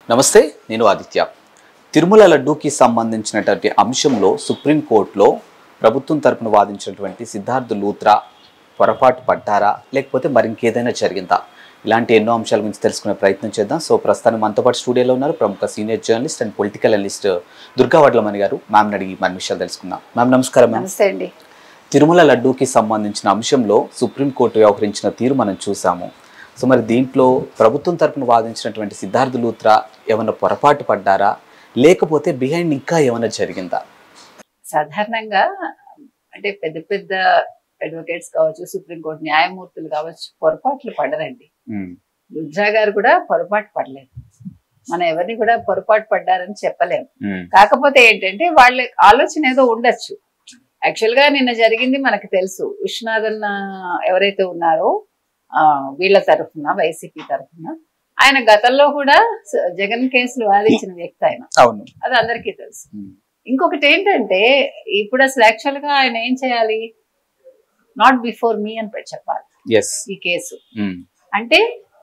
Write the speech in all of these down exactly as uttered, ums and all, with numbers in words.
నమస్తే, నేను ఆదిత్య. తిరుమల లడ్డూకి సంబంధించినటువంటి అంశంలో సుప్రీంకోర్టులో ప్రభుత్వం తరపున వాదించినటువంటి సిద్ధార్థ్ లూత్రా పొరపాటు పడ్డారా, లేకపోతే మరింకేదైనా జరిగిందా, ఇలాంటి ఎన్నో అంశాల గురించి తెలుసుకునే ప్రయత్నం చేద్దాం. సో ప్రస్తుతానికి మనతో పాటు స్టూడియోలో ఉన్నారు ప్రముఖ senior journalist and political analyst Durga Vadlamani గారు. మ్యామ్ అడిగి మన విషయాలు తెలుసుకుందాం. మ్యామ్ నమస్కారం. నమస్తే అండి. తిరుమల లడ్డూకి సంబంధించిన అంశంలో సుప్రీంకోర్టు వ్యవహరించిన తీరు మనం చూసాము. సో మరి దీంట్లో ప్రభుత్వం తరపున వాదించినటువంటి సిద్ధార్థ్ లూత్రా ఏమైనా పొరపాటు పడ్డారా, లేకపోతే బిహైండ్ ఇంకా ఏమైనా జరిగిందా? సాధారణంగా అంటే పెద్ద పెద్ద అడ్వకేట్స్ కావచ్చు, సుప్రీంకోర్టు న్యాయమూర్తులు కావచ్చు, పొరపాట్లు పడరండి. లుత్రా గారు కూడా పొరపాటు పడలేదు. మనం ఎవరిని కూడా పొరపాటు పడ్డారని చెప్పలేము. కాకపోతే ఏంటంటే వాళ్ళ ఆలోచన ఏదో ఉండొచ్చు. యాక్చువల్ గా నిన్న జరిగింది మనకు తెలుసు. విశ్వనాథన్ ఎవరైతే ఉన్నారో ఆ వీళ్ళ తరఫున, వైసీపీ తరఫున, ఆయన గతంలో కూడా జగన్ కేసులు వాదించిన వ్యక్తి ఆయన. అవును, అది అందరికీ తెలుసు. ఇంకొకటి ఏంటంటే ఇప్పుడు అసలు యాక్చువల్ గా ఆయన ఏం చేయాలి, నాట్ బిఫోర్ మీ అని చెప్పాలి ఈ కేసు. అంటే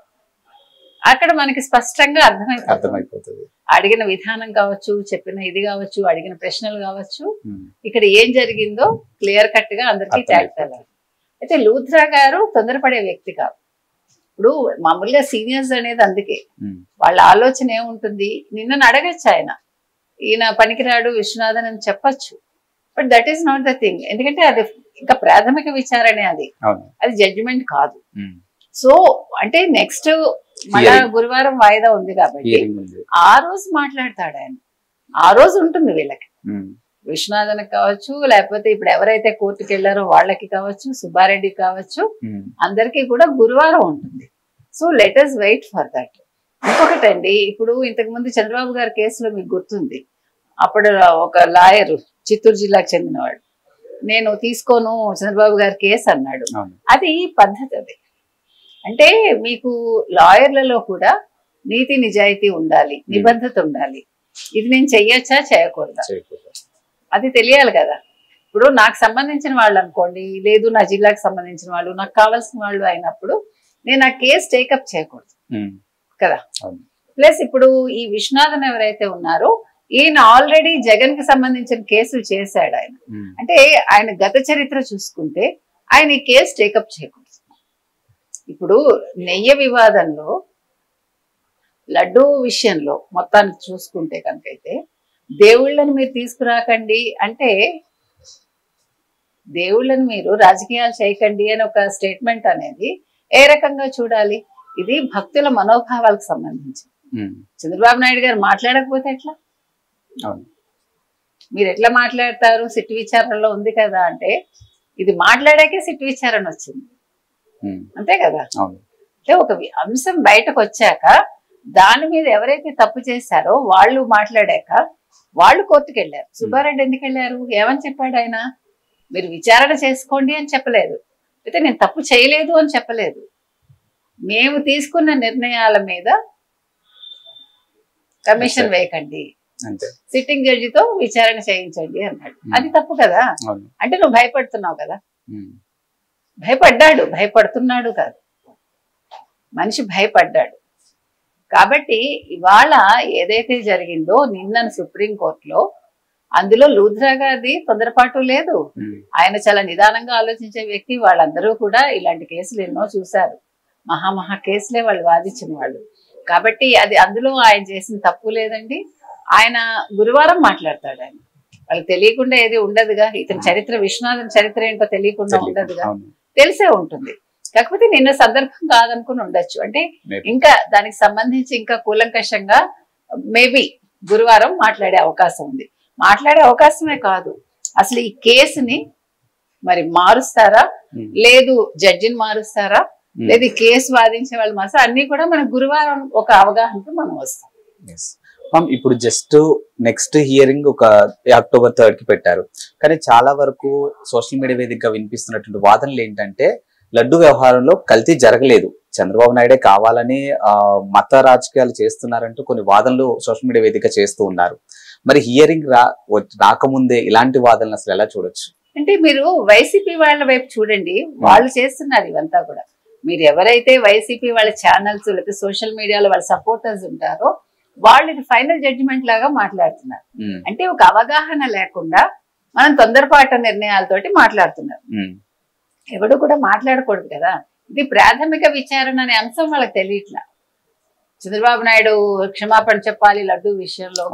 అక్కడ మనకి స్పష్టంగా అర్థమైపోతుంది. అడిగిన విధానం కావచ్చు, చెప్పిన ఇది కావచ్చు, అడిగిన ప్రశ్నలు కావచ్చు, ఇక్కడ ఏం జరిగిందో క్లియర్ కట్ గా అందరికీ తేల్చాలి. అయితే లూత్రా గారు తొందరపడే వ్యక్తి కాదు. ఇప్పుడు మామూలుగా సీనియర్స్ అనేది అందుకే వాళ్ళ ఆలోచన ఏముంటుంది, నిన్న అడగచ్చు ఆయన, ఈయన పనికిరాడు విశ్వనాథన్ అని చెప్పచ్చు. But that is not the thing. ఎందుకంటే అది ఇంకా ప్రాథమిక విచారణే, అది అది జడ్జిమెంట్ కాదు. సో అంటే నెక్స్ట్ మళ్ళా గురువారం వాయిదా ఉంది కాబట్టి ఆ రోజు మాట్లాడతాడు ఆయన. ఆ రోజు ఉంటుంది వీళ్ళకి, విశ్వనాథన్ కావచ్చు, లేకపోతే ఇప్పుడు ఎవరైతే కోర్టుకు వెళ్లారో వాళ్ళకి కావచ్చు, సుబ్బారెడ్డి కావచ్చు, అందరికీ కూడా గురువారం ఉంటుంది. So let us wait for that. ఇంకొకటండి, ఇప్పుడు ఇంతకు ముందు చంద్రబాబు గారి కేసులో మీకు గుర్తుంది, అప్పుడు ఒక లాయర్ చిత్తూరు జిల్లాకు చెందినవాడు, నేను తీసుకోను చంద్రబాబు గారి కేసు అన్నాడు. అది పద్ధతి. అది అంటే మీకు లాయర్లలో కూడా నీతి నిజాయితీ ఉండాలి, నిబద్ధత ఉండాలి. ఇది నేను చెయ్యొచ్చా చేయకూడదా అది తెలియాలి కదా. ఇప్పుడు నాకు సంబంధించిన వాళ్ళు అనుకోండి, లేదు నా జిల్లాకు సంబంధించిన వాళ్ళు, నాకు కావాల్సిన వాళ్ళు అయినప్పుడు నేను ఆ కేసు టేకప్ చేయకూడదు కదా. ప్లస్ ఇప్పుడు ఈ విశ్వనాథన్ ఎవరైతే ఉన్నారో ఈయన ఆల్రెడీ జగన్ కి సంబంధించిన కేసులు చేశాడు ఆయన. అంటే ఆయన గత చరిత్ర చూసుకుంటే ఆయన ఈ కేసు టేకప్ చేయకూడదు. ఇప్పుడు నెయ్యి వివాదంలో, లడ్డూ విషయంలో మొత్తానికి చూసుకుంటే కనుకైతే దేవుళ్ళని మీరు తీసుకురాకండి అంటే, దేవుళ్ళని మీరు రాజకీయాలు చేయకండి అని ఒక స్టేట్మెంట్ అనేది ఏ రకంగా చూడాలి? ఇది భక్తుల మనోభావాలకు సంబంధించి. చంద్రబాబు నాయుడు గారు మాట్లాడకపోతే ఎట్లా? మీరు ఎట్లా మాట్లాడతారు? సిట్ విచారణలో ఉంది కదా అంటే, ఇది మాట్లాడాకే సిట్ విచారణ వచ్చింది, అంతే కదా. అంటే ఒక అంశం బయటకు వచ్చాక దాని మీద ఎవరైతే తప్పు చేశారో వాళ్ళు మాట్లాడాక వాళ్ళు కోర్టుకు వెళ్ళారు. సుబ్బారెడ్డి ఎందుకు వెళ్ళారు? ఏమని చెప్పాడు ఆయన? మీరు విచారణ చేసుకోండి అని చెప్పలేదు, అయితే నేను తప్పు చేయలేదు అని చెప్పలేదు. మేము తీసుకున్న నిర్ణయాల మీద కమిషన్ వేయకండి, సిట్టింగ్ జడ్జితో విచారణ చేయించండి అన్నాడు. అది తప్పు కదా. అంటే నువ్వు భయపడుతున్నావు కదా. భయపడ్డాడు, భయపడుతున్నాడు కాదు, మనిషి భయపడ్డాడు. కాబట్టి ఇవాళ ఏదైతే జరిగిందో నిన్న సుప్రీంకోర్టులో, అందులో లూత్రా గారిది తొందరపాటు లేదు. ఆయన చాలా నిదానంగా ఆలోచించే వ్యక్తి. వాళ్ళందరూ కూడా ఇలాంటి కేసులు ఎన్నో చూశారు, మహామహా కేసులే వాళ్ళు వాదించిన వాళ్ళు. కాబట్టి అది అందులో ఆయన చేసిన తప్పు లేదండి. ఆయన గురువారం మాట్లాడతాడు. ఆయన వాళ్ళకి తెలియకుండా ఏది ఉండదుగా. ఇతని చరిత్ర, విశ్వనాథన్ చరిత్ర ఏంటో తెలియకుండా ఉండదుగా, తెలిసే ఉంటుంది. కాకపోతే నిన్న సందర్భం కాదనుకుని ఉండొచ్చు. అంటే ఇంకా దానికి సంబంధించి ఇంకా కూలంకషంగా మేబీ గురువారం మాట్లాడే అవకాశం ఉంది. మాట్లాడే అవకాశమే కాదు, అసలు ఈ కేసుని మరి మారుస్తారా, లేదు జడ్జిని మారుస్తారా, లేదు కేసు వాదించే వాళ్ళు మారుస్తారా, అన్ని కూడా మన గురువారం ఒక అవగాహనకు మనం వస్తాం. ఇప్పుడు జస్ట్ నెక్స్ట్ హియరింగ్ ఒక అక్టోబర్ థర్డ్ కి పెట్టారు. కానీ చాలా వరకు సోషల్ మీడియా వేదికగా వినిపిస్తున్నటువంటి వాదనలు ఏంటంటే, లడ్డు వ్యవహారంలో కల్తీ జరగలేదు, చంద్రబాబు నాయుడే కావాలని ఆ మత రాజకీయాలు చేస్తున్నారంటూ కొన్ని వాదనలు సోషల్ మీడియా వేదిక చేస్తూ ఉన్నారు. మరి హియరింగ్ రా రాకముందే ఇలాంటి వాదనలు అసలు ఎలా చూడొచ్చు? అంటే మీరు వైసీపీ వాళ్ళ వైపు చూడండి, వాళ్ళు చేస్తున్నారు ఇవంతా కూడా. మీరు ఎవరైతే వైసీపీ వాళ్ళ ఛానల్స్ లేకపోతే సోషల్ మీడియాలో వాళ్ళ సపోర్టర్స్ ఉంటారో వాళ్ళు ఇది ఫైనల్ జడ్జిమెంట్ లాగా మాట్లాడుతున్నారు. అంటే ఒక అవగాహన లేకుండా మనం తొందరపాటు నిర్ణయాలతోటి మాట్లాడుతున్నారు. ఎవడు కూడా మాట్లాడకూడదు కదా. ఇది ప్రాథమిక విచారణ అనే అంశం వాళ్ళకి తెలియట్లా. చంద్రబాబు నాయుడు క్షమాపణ చెప్పాలి లడ్డు విషయంలో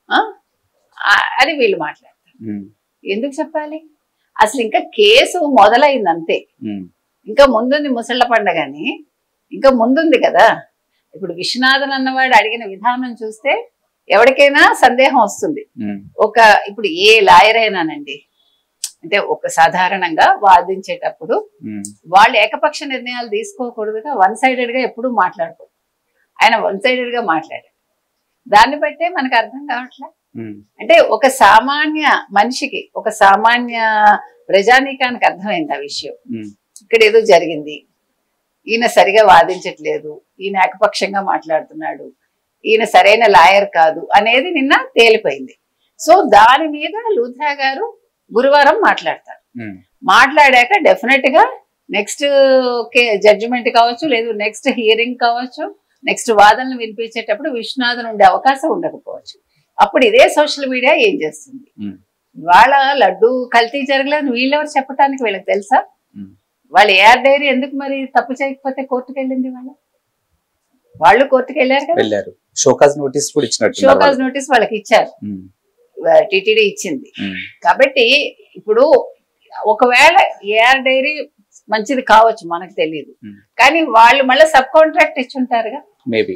అది వీళ్ళు మాట్లాడతారు. ఎందుకు చెప్పాలి? అసలు ఇంకా కేసు మొదలైంది అంతే. ఇంకా ముందుంది ముసళ్ళ పండగని, ఇంకా ముందుంది కదా. ఇప్పుడు విశ్వనాథన్ అన్నవాడు అడిగిన విధానం చూస్తే ఎవరికైనా సందేహం వస్తుంది. ఒక ఇప్పుడు ఏ లాయర్ అయినానండి, అంటే ఒక సాధారణంగా వాదించేటప్పుడు వాళ్ళు ఏకపక్ష నిర్ణయాలు తీసుకోకూడదుగా, వన్ సైడెడ్ గా ఎప్పుడు మాట్లాడకూడదు. ఆయన వన్ సైడెడ్ గా మాట్లాడారు. దాన్ని బట్టే మనకు అర్థం కావట్లే. అంటే ఒక సామాన్య మనిషికి, ఒక సామాన్య ప్రజానీకానికి అర్థమైంది ఆ విషయం. ఇక్కడ ఏదో జరిగింది, ఈయన సరిగా వాదించట్లేదు, ఈయన ఏకపక్షంగా మాట్లాడుతున్నాడు, ఈయన సరైన లాయర్ కాదు అనేది నిన్న తేలిపోయింది. సో దాని మీద లూథ్రా గారు గురువారం మాట్లాడతారు. మాట్లాడాక డెఫినెట్ గా నెక్స్ట్ జడ్జిమెంట్ కావచ్చు, లేదు నెక్స్ట్ హియరింగ్ కావచ్చు, నెక్స్ట్ వాదనలు వినిపించేటప్పుడు విశ్వనాథన్ ఉండే అవకాశం ఉండకపోవచ్చు. అప్పుడు ఇదే సోషల్ మీడియా ఏం చేస్తుంది? వాళ్ళ లడ్డు కల్తీ జరగలేదు వీళ్ళెవరు చెప్పడానికి వీళ్ళకి తెలుసా? వాళ్ళు ఏఆర్ డైరీ ఎందుకు మరి తప్పు చేయకపోతే కోర్టుకు వెళ్ళింది? వాళ్ళ వాళ్ళు కోర్టుకు వెళ్ళారు కదా, షోకాజ్ నోటీస్ కూడా ఇచ్చినట్టు, షోకాజ్ నోటీస్ వాళ్ళకి ఇచ్చారు, టిటిడి ఇచ్చింది. కాబట్టి ఇప్పుడు ఒకవేళ ఏఆర్ డైరీ మంచిది కావచ్చు, మనకు తెలియదు, కానీ వాళ్ళు మళ్ళీ సబ్ కాంట్రాక్ట్ ఇచ్చుంటారుగా. మేబీ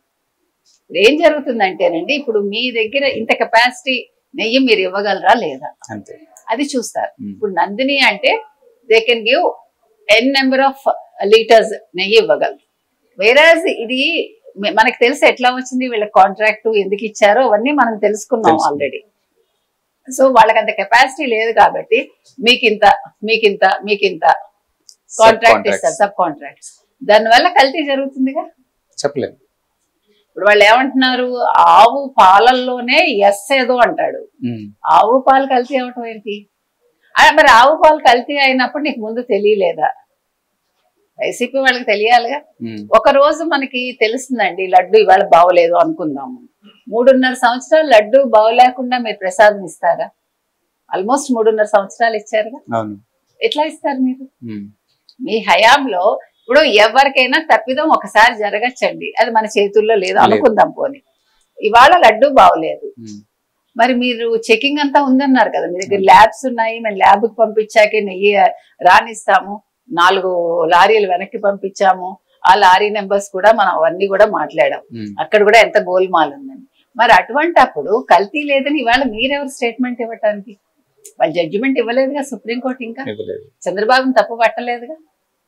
ఏం జరుగుతుందంటేనండి, ఇప్పుడు మీ దగ్గర ఇంత కెపాసిటీ నెయ్యి మీరు ఇవ్వగలరా లేదా అది చూస్తారు. ఇప్పుడు నందిని అంటే they can give N number of litres నెయ్యి ఇవ్వగలరు. వేరాజ్ ఇది మనకు తెలిసి ఎట్లా వచ్చింది, వీళ్ళ కాంట్రాక్ట్ ఎందుకు ఇచ్చారో అవన్నీ మనం తెలుసుకున్నాం ఆల్రెడీ. సో వాళ్ళకి అంత కెపాసిటీ లేదు కాబట్టి మీకింత మీకింత మీకింత కాంట్రాక్ట్ ఇస్తారు, సబ్ కాంట్రాక్ట్స్. దానివల్ల కల్తీ జరుగుతుందిగా, చెప్పలేదు. ఇప్పుడు వాళ్ళు ఏమంటున్నారు, ఆవు పాలల్లోనే ఎస్ ఏదో అంటాడు. ఆవు పాలు కల్తీ అవటం ఏంటి? మరి ఆవు పాలు కల్తీ అయినప్పుడు నీకు ముందు తెలియలేదా? వైసీపీ వాళ్ళకి తెలియాలిగా. ఒక రోజు మనకి తెలుస్తుందండి లడ్డు ఇవాళ బాగోలేదు అనుకుందాము, మూడున్నర సంవత్సరాలు లడ్డు బాగోలేకుండా మీరు ప్రసాదం ఇస్తారా? ఆల్మోస్ట్ మూడున్నర సంవత్సరాలు ఇచ్చారుగా. ఎట్లా ఇస్తారు మీరు? మీ హయాంలో ఇప్పుడు ఎవరికైనా తప్పిదం ఒకసారి జరగచ్చండి, అది మన చేతుల్లో లేదు అనుకుందాం. పోనీ ఇవాళ లడ్డు బాగోలేదు, మరి మీరు చెకింగ్ అంతా ఉందన్నారు కదా, మీ దగ్గర ల్యాబ్స్ ఉన్నాయి, మేము ల్యాబ్కి పంపించాకే నెయ్యి రానిస్తాము, నాలుగు లారీలు వెనక్కి పంపించాము, ఆ లారీ నెంబర్స్ కూడా మనం అవన్నీ కూడా మాట్లాడాం, అక్కడ కూడా ఎంత గోల్మాల్ ఉందని. మరి అటువంటి అప్పుడు కల్తీ లేదని ఇవాళ మీరెవరు స్టేట్మెంట్ ఇవ్వటానికి? వాళ్ళు జడ్జిమెంట్ ఇవ్వలేదుగా సుప్రీంకోర్టు, ఇంకా చంద్రబాబుని తప్పు పట్టలేదుగా.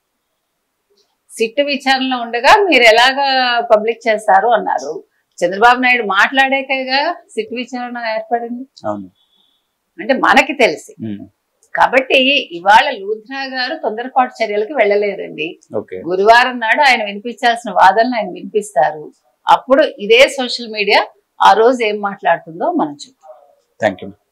సిట్టు విచారణలో ఉండగా మీరు ఎలాగా పబ్లిక్ చేస్తారు అన్నారు. చంద్రబాబు నాయుడు మాట్లాడాకగా సిట్టు విచారణ ఏర్పడింది, అంటే మనకి తెలిసి. కాబట్టి ఇవాళ లూథ్రా గారు తొందరపాటు చర్యలకు వెళ్ళలేదండి. గురువారం నాడు ఆయన వినిపించాల్సిన వాదనలు ఆయన వినిపిస్తారు. అప్పుడు ఇదే సోషల్ మీడియా ఆ రోజు ఏం మాట్లాడుతుందో మనం చూద్దాం. Thank you.